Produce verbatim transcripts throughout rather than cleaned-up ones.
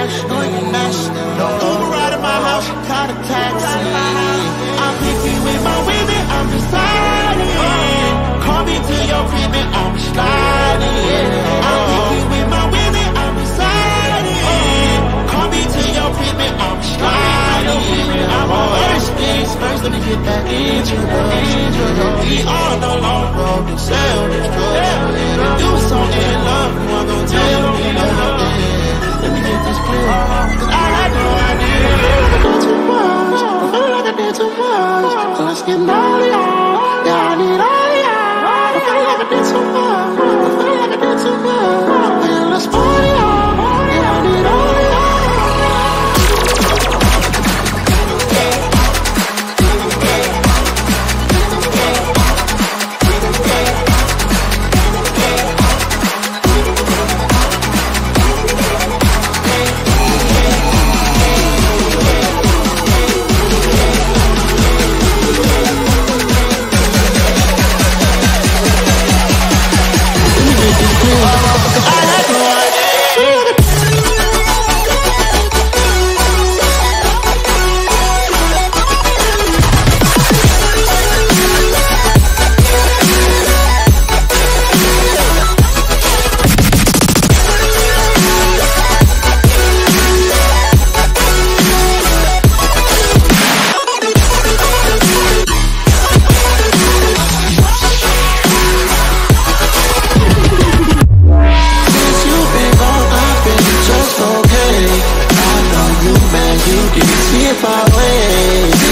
international, international. Uber ride at my house, you caught a taxi. I'm picky with my women, I'm deciding. Call me to your crib and I'm sliding. I'm picky with my women, I'm deciding. Call me to your crib and I'm sliding. I'm on first things first, let me get that introduction. We all no longer can sell this drug. You was so in love, you weren't gonna tell me nothing. Let me get this clear, cause all I know I did. I did too much, I feel like I did too much. So let's get naughty, yeah, I need all y'all. I feel like I did too much, I feel like I did too much. Yeah, let's party, yeah, I need all y'all.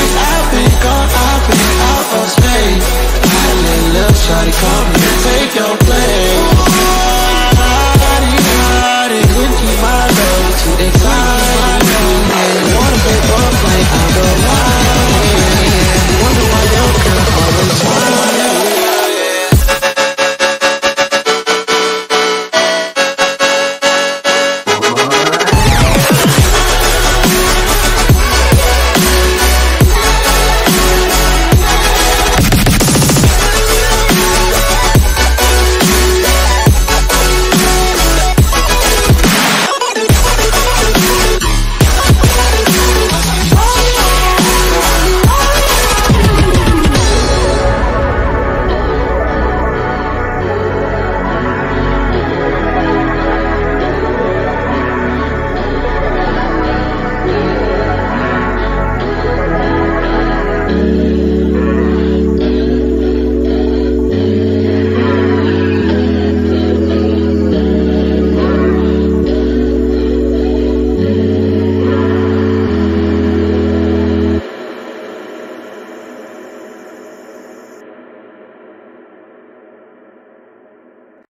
Shawty, come here, take your